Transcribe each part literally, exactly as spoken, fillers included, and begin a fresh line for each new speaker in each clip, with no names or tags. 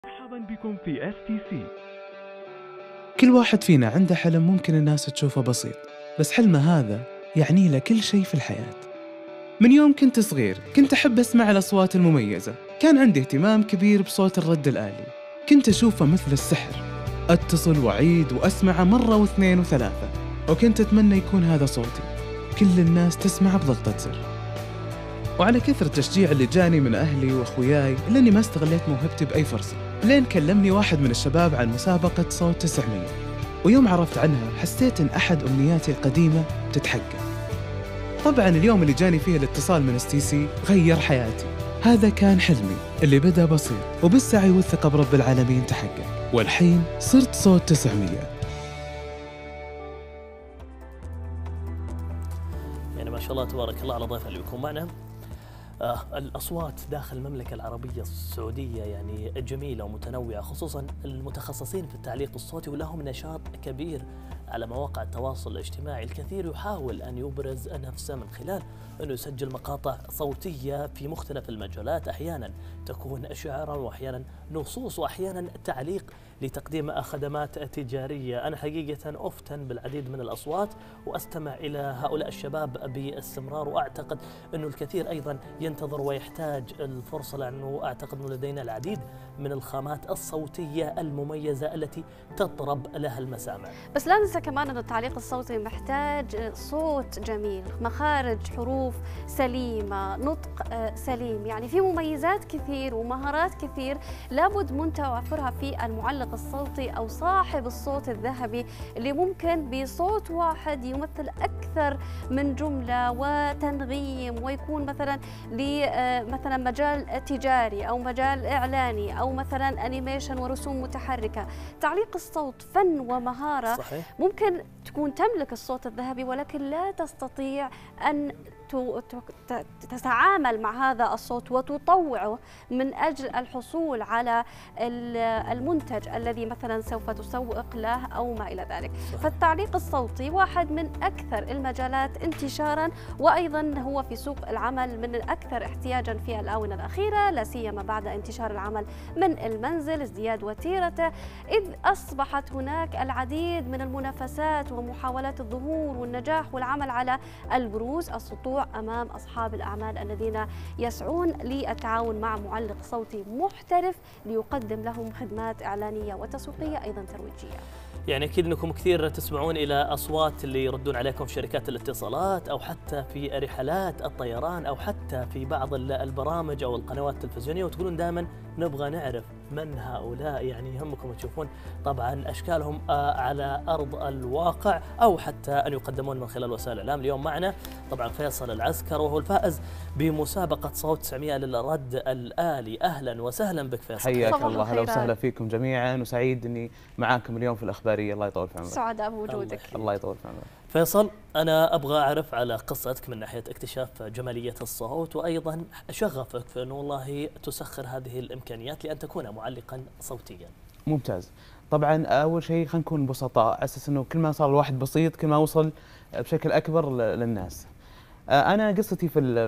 مرحبا بكم في إس تي سي.
كل واحد فينا عنده حلم ممكن الناس تشوفه بسيط، بس حلمه هذا يعني له كل شيء في الحياة. من يوم كنت صغير كنت أحب أسمع الأصوات المميزة، كان عندي اهتمام كبير بصوت الرد الآلي، كنت أشوفه مثل السحر، أتصل وأعيد وأسمعه مرة واثنين وثلاثة، وكنت أتمنى يكون هذا صوتي، كل الناس تسمعه بضغطة زر. وعلى كثر التشجيع اللي جاني من أهلي وأخوياي إلا أني ما استغليت موهبتي بأي فرصة، لين كلمني واحد من الشباب عن مسابقة صوت تسعمية، ويوم عرفت عنها حسيت إن أحد أمنياتي القديمة تتحقق. طبعاً اليوم اللي جاني فيه الاتصال من إس تي سي غير حياتي، هذا كان حلمي اللي بدأ بسيط وبالسعي والثقة برب العالمين تحقق، والحين صرت صوت تسعمية.
يعني ما شاء الله تبارك الله على ضيف اللي بيكون معنا. آه الأصوات داخل المملكة العربية السعودية يعني جميلة ومتنوعة، خصوصا المتخصصين في التعليق الصوتي ولهم نشاط كبير على مواقع التواصل الاجتماعي. الكثير يحاول أن يبرز نفسه من خلال أنه يسجل مقاطع صوتية في مختلف المجالات، أحيانا تكون شعرا وأحيانا نصوص وأحيانا تعليق لتقديم خدمات تجارية. أنا حقيقة أفتن بالعديد من الأصوات وأستمع إلى هؤلاء الشباب باستمرار، وأعتقد أنه الكثير أيضا ينتظر ويحتاج الفرصة، لأنه أعتقد أنه لدينا العديد من الخامات الصوتية المميزة التي تطرب لها المسامع.
بس لا ننسى كمان أن التعليق الصوتي محتاج صوت جميل، مخارج حروف سليمة، نطق سليم، يعني في مميزات كثير ومهارات كثير لابد من توافرها في المعلق الصوتي أو صاحب الصوت الذهبي اللي ممكن بصوت واحد يمثل أكثر من جملة وتنغيم، ويكون مثلا لمثلا مجال تجاري أو مجال إعلاني أو مثلا أنيميشن ورسوم متحركة. تعليق الصوت فن ومهارة. صحيح. ممكن تكون تملك الصوت الذهبي ولكن لا تستطيع أن تتعامل مع هذا الصوت وتطوعه من أجل الحصول على المنتج الذي مثلا سوف تسوق له أو ما إلى ذلك. فالتعليق الصوتي واحد من أكثر المجالات انتشارا، وأيضا هو في سوق العمل من الأكثر احتياجا في الآونة الأخيرة، لا سيما بعد انتشار العمل من المنزل، ازدياد وتيرته، إذ أصبحت هناك العديد من المنافسات ومحاولات الظهور والنجاح والعمل على البروز، السطوع أمام أصحاب الأعمال الذين يسعون للتعاون مع معلق صوتي محترف ليقدم لهم خدمات إعلانية وتسويقية أيضا ترويجية.
يعني أكيد أنكم كثير تسمعون إلى أصوات اللي يردون عليكم في شركات الاتصالات أو حتى في رحلات الطيران أو حتى في بعض البرامج أو القنوات التلفزيونية، وتقولون دائما نبغى نعرف من هؤلاء. يعني يهمكم تشوفون طبعا أشكالهم على أرض الواقع أو حتى أن يقدمون من خلال وسائل الإعلام. اليوم معنا طبعا فيصل العسكر، وهو الفائز بمسابقة صوت تسعمية للرد الآلي. أهلا وسهلا بك فيصل.
حياك الله، أهلا وسهلا فيكم جميعا، وسعيد أني معاكم اليوم في الأخبارية. الله يطول في عمرك.
سعداء بوجودك.
الله, الله يطول في عمرك.
فيصل، أنا أبغى أعرف على قصتك من ناحية اكتشاف جمالية الصوت، وأيضا شغفك في أنه والله تسخر هذه الإمكانيات لأن تكون معلقا صوتيا.
ممتاز. طبعا أول شيء خلينا نكون بسطاء، على أساس أنه كل ما صار الواحد بسيط كل ما وصل بشكل أكبر للناس. أنا قصتي في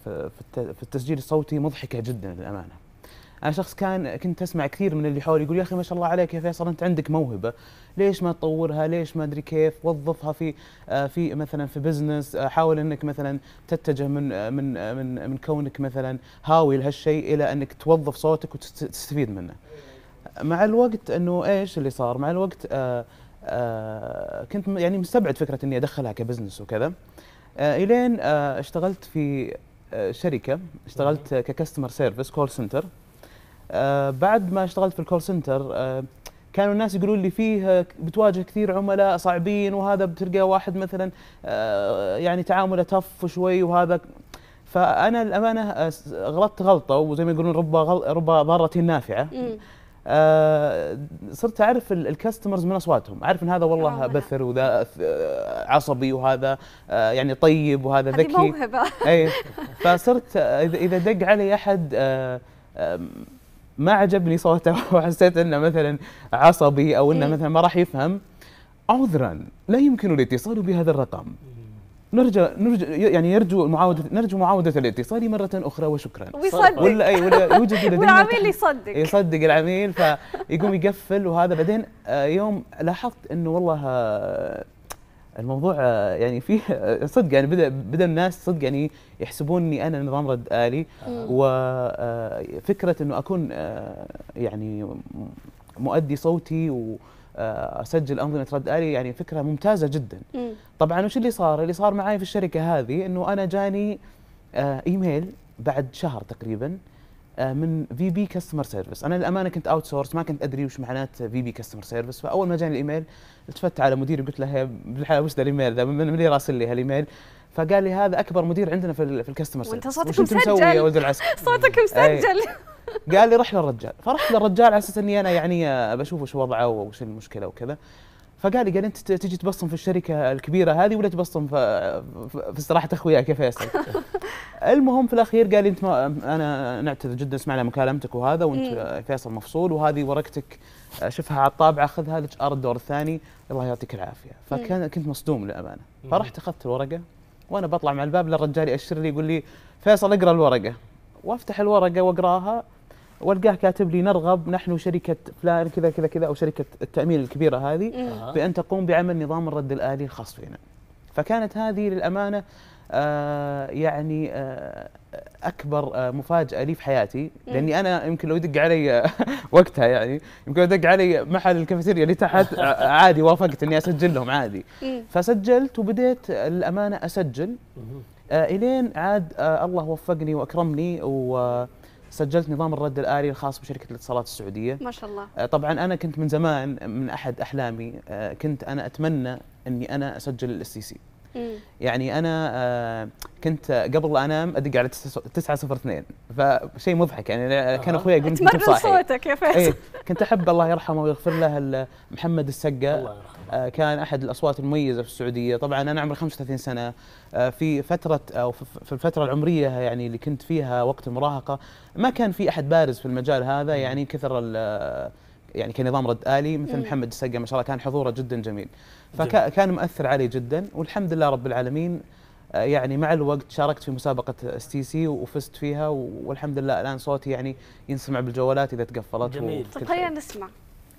في التسجيل الصوتي مضحكة جدا للأمانة. أنا شخص كان كنت أسمع كثير من اللي حولي يقول يا أخي ما شاء الله عليك يا فيصل، أنت عندك موهبة، ليش ما تطورها؟ ليش ما أدري كيف؟ وظفها في في مثلا في بزنس، حاول أنك مثلا تتجه من من من من كونك مثلا هاوي لهالشيء إلى أنك توظف صوتك وتستفيد منه. مع الوقت أنه إيش اللي صار؟ مع الوقت آآ آآ كنت يعني مستبعد فكرة إني أدخلها كبزنس وكذا، إلين اشتغلت في شركة، اشتغلت ككاستمر سيرفيس كول سنتر. آه بعد ما اشتغلت في الكول سنتر آه كانوا الناس يقولون لي فيه بتواجه كثير عملاء صعبين، وهذا بتلقى واحد مثلا آه يعني تعامله تف شوي وهذا. فانا الامانه غلطت غلطه، وزي ما يقولون رب رب ضاره نافعه. آه صرت اعرف الكاستمرز من اصواتهم، اعرف ان هذا والله بثر وذا عصبي وهذا آه يعني طيب وهذا ذكي.
هذه موهبه.
اي فصرت اذا دق علي احد آه آه ما عجبني صوته وحسيت انه مثلا عصبي او انه مثلا ما راح يفهم، عذرا لا يمكن الاتصال بهذا الرقم. نرجى نرجى يعني يرجو معاودة نرجو معاودة الاتصال مرة أخرى وشكرا.
ويصدق
ولا أي ولا يوجد لدينا
والعميل يصدق
يصدق العميل فيقوم يقفل وهذا. بعدين آه، يوم لاحظت إنه والله آه، الموضوع آه، يعني فيه آه، صدق يعني بدأ بدأ الناس صدق يعني يحسبوني أنا نظام رد آلي. وفكرة إنه أكون آه، يعني مؤدي صوتي وأسجل أنظمة رد آلي يعني فكرة ممتازة جدا.
مم.
طبعا وش اللي صار؟ اللي صار معي في الشركة هذه إنه أنا جاني آه، إيميل بعد شهر تقريبا آه، من في بي كاستمر سيرفيس. أنا للأمانة كنت أوت سورس، ما كنت أدري وش معنات في بي كاستمر سيرفيس. فأول ما جاني الإيميل التفت على مديري قلت له بالحال وش ذا الإيميل ذا؟ من اللي راسل لي هالإيميل؟ فقال لي هذا أكبر مدير عندنا في ال في الكاستمر سيرفيس.
وأنت صوتك
وش أنت مسوي يا ولد العسل؟
صوتك مسجل.
قال لي رح للرجال. فرحت للرجال على اساس اني انا يعني آه، بشوف وش وضعه وش المشكله وكذا. فقال لي قال انت ت- تجي تبصم في الشركه الكبيره هذه ولا تبصم في في في استراحه اخوياك يا فيصل؟ المهم في الاخير قال لي انت ما انا نعتذر جدا سمعنا مكالمتك وهذا وانت
مم.
آه، فيصل مفصول وهذه ورقتك آه، شوفها على الطابعه خذها لك ار الدور الثاني الله يعطيك العافيه. فكان كنت مصدوم للامانه. فرحت اخذت الورقه وانا بطلع مع الباب للرجال ياشر لي يقول لي فيصل اقرا الورقه. وافتح الورقه واقراها والقاه كاتب لي نرغب نحن شركه فلان كذا كذا كذا او شركه التامين الكبيره هذه
أها.
بان تقوم بعمل نظام الرد الالي الخاص فينا. فكانت هذه للامانه آه يعني آه اكبر آه مفاجاه لي في حياتي. لاني انا يمكن لو يدق علي وقتها يعني يمكن يدق علي محل الكافيتيريا اللي تحت آه، عادي وافقت اني اسجل لهم عادي.
مم.
فسجلت وبديت للامانه اسجل
مهم.
آه الين عاد آه الله وفقني واكرمني وسجلت نظام الرد الالي الخاص بشركه الاتصالات السعوديه.
ما شاء الله.
آه طبعا انا كنت من زمان من احد احلامي آه كنت انا اتمنى اني انا اسجل الاس سي سي.
مم.
يعني انا آه كنت قبل لا انام ادق على تسعة صفر اثنين فشيء مضحك يعني كان
آه.
اخوي يقول انت
تمرن
صاحي.
صوتك يا فيصل.
ايه كنت احب الله يرحمه ويغفر له ال- محمد السقا.
الله يرحمه.
آه، كان احد الاصوات المميزه في السعوديه. طبعا انا عمري خمسة وثلاثين سنه آه، في فتره او في في الفتره العمريه يعني اللي كنت فيها وقت المراهقه ما كان في احد بارز في المجال هذا يعني كثر ال- يعني كنظام رد آلي مثل
مم.
محمد السقا ما شاء الله كان حضوره جدا جميل.
جميل.
فكان مؤثر علي جدا والحمد لله رب العالمين. آه، يعني مع الوقت شاركت في مسابقة اس تي سي وفزت فيها والحمد لله الآن صوتي يعني ينسمع بالجوالات إذا تقفلت.
جميل.
وكل
طب
شيء.
خلينا نسمع.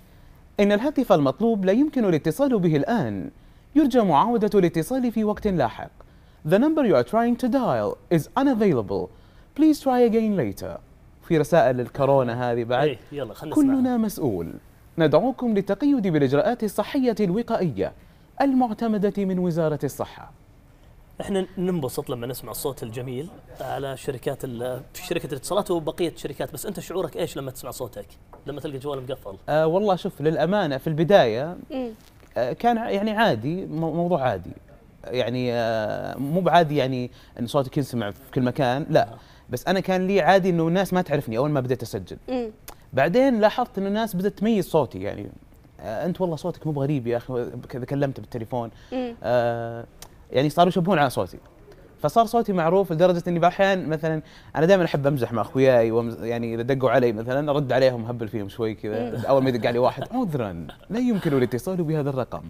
إن الهاتف المطلوب لا يمكن الاتصال به الآن. يرجى معاودة الاتصال في وقت لاحق. The number you are trying to dial is unavailable. Please try again later.
في رسائل الكورونا هذه بعد.
ايه يلا خلينا نسمعها.
كلنا مسؤول. ندعوكم للتقيد بالإجراءات الصحية الوقائية المعتمدة من وزارة الصحة.
احنا ننبسط لما نسمع الصوت الجميل على شركات ال- في شركه الاتصالات وبقيه الشركات، بس انت شعورك ايش لما تسمع صوتك؟ لما تلقى جوال مقفل؟
آه والله شوف للأمانة في البداية
مم.
آه كان ع- يعني عادي مو- موضوع عادي. يعني آه مو بعادي يعني ان صوتك ينسمع في كل مكان لا. بس انا كان لي عادي انه الناس ما تعرفني اول ما بديت اسجل.
مم.
بعدين لاحظت انه الناس بدات تميز صوتي يعني آه انت والله صوتك مو غريب يا اخي كذا كلمت بالتليفون.
مم.
آه يعني صاروا يشبهون على صوتي. فصار صوتي معروف لدرجه اني باحيان مثلا انا دائما احب امزح مع اخوياي ومز- يعني اذا دقوا علي مثلا ارد عليهم هبل فيهم شوي كذا. اول ما يدق علي واحد عذرا لا يمكن الاتصال بهذا الرقم.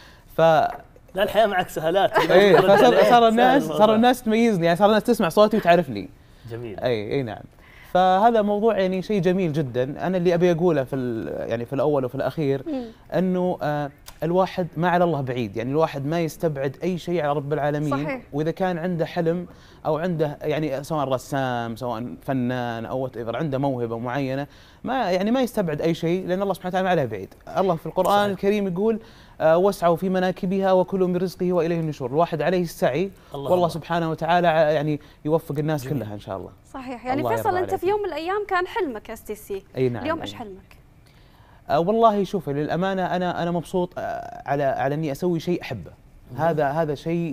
ف
لا الحياه معك سهالات.
ايه
ترد عليه،
فصار صار
سهل
الناس
الموضوع.
صاروا الناس تميزني يعني صار الناس تسمع صوتي وتعرفني.
جميل.
اي اي نعم. فهذا موضوع يعني شيء جميل جدا. انا اللي ابي اقوله في ال- يعني في الاول وفي الاخير
مم.
انه آه الواحد ما على الله بعيد. يعني الواحد ما يستبعد اي شيء على رب العالمين.
صحيح.
واذا كان عنده حلم او عنده يعني سواء رسام سواء فنان او وات ايفر عنده موهبه معينه ما يعني ما يستبعد اي شيء لان الله سبحانه وتعالى ما عليه بعيد. الله في القران
صحيح.
الكريم يقول آه واسعوا في مناكبها وكلوا من رزقه واليه النشور. الواحد عليه السعي
الله
والله
الله.
سبحانه وتعالى ع- يعني يوفق الناس
جميل.
كلها ان شاء الله.
صحيح. يعني
الله
فيصل
يرضى
انت في
عليك.
يوم من الايام كان حلمك اس تي سي.
اي نعم.
اليوم
أي
ايش
نعم.
حلمك؟
آه والله شوفي للامانه انا انا مبسوط آه على على اني اسوي شيء احبه. هذا هذا شيء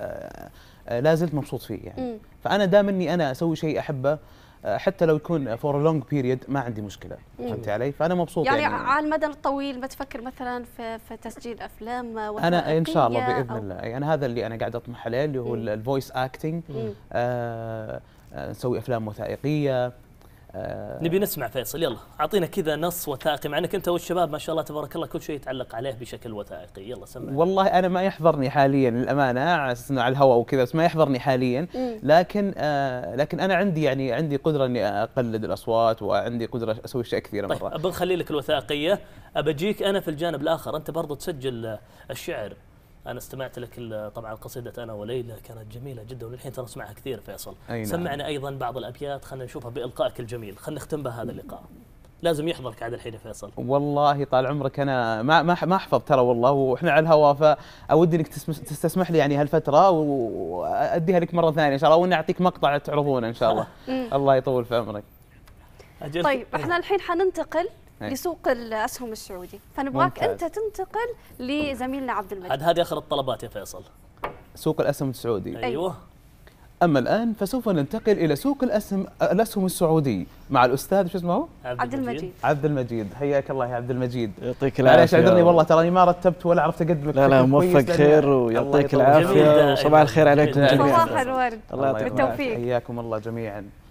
آه آه لا زلت مبسوط فيه يعني.
مم.
فانا دام اني انا اسوي شيء احبه آه حتى لو يكون فور لونج بيريد ما عندي مشكله.
مم.
فهمتي علي؟ فانا مبسوط
يعني,
يعني,
على المدى الطويل ما تفكر مثلا في في تسجيل افلام
انا ان شاء الله
وثائقية
باذن
أو-
الله يعني هذا اللي انا قاعد اطمح عليه اللي هو
مم.
الفويس اكتنج.
مم.
آه آه نسوي افلام وثائقيه آه
نبي نسمع فيصل، يلا اعطينا كذا نص وثائقي، مع انك انت والشباب ما شاء الله تبارك الله كل شيء يتعلق عليه بشكل وثائقي، يلا سمع.
والله انا ما يحضرني حاليا للامانه، على اساس انه على الهواء وكذا، بس ما يحضرني حاليا. لكن آه لكن انا عندي يعني عندي قدره اني اقلد الاصوات، وعندي قدره اسوي اشياء كثيره
طيب
مره.
بنخلي لك الوثائقيه، ابجيك انا في الجانب الاخر، انت برضو تسجل الشعر. انا استمعت لك طبعا قصيده انا وليلى كانت جميله جدا، وللحين ترى اسمعها كثير فيصل.
نعم.
سمعنا ايضا بعض الابيات، خلينا نشوفها بالقائك الجميل، خلينا نختم بهذا اللقاء. لازم يحضرك عاد الحين يا فيصل.
والله طال عمرك انا ما ما ما احفظ ترى والله، واحنا على الهواء، فاودي انك تستسمح لي يعني هالفتره واديها لك مره ثانيه ان شاء الله، واني اعطيك مقطع تعرضونه ان شاء الله. الله يطول في عمرك.
أجل.
طيب احنا الحين حننتقل لسوق الاسهم السعودي، فنبغاك انت تنتقل لزميلنا عبد المجيد.
عاد هذه اخر الطلبات يا فيصل.
سوق الاسهم السعودي.
ايوه.
اما الان فسوف ننتقل الى سوق الاسهم الاسهم السعودي مع الاستاذ شو اسمه؟
عبد المجيد.
عبد المجيد، حياك الله يا عبد المجيد.
يعطيك العافيه.
معليش اعذرني والله تراني ما رتبت ولا عرفت اقدمك.
لا لا موفق خير ويعطيك العافيه، وصباح الخير عليكم جميعا.
صباح الورد.
الله
بالتوفيق.
حياكم الله جميعا.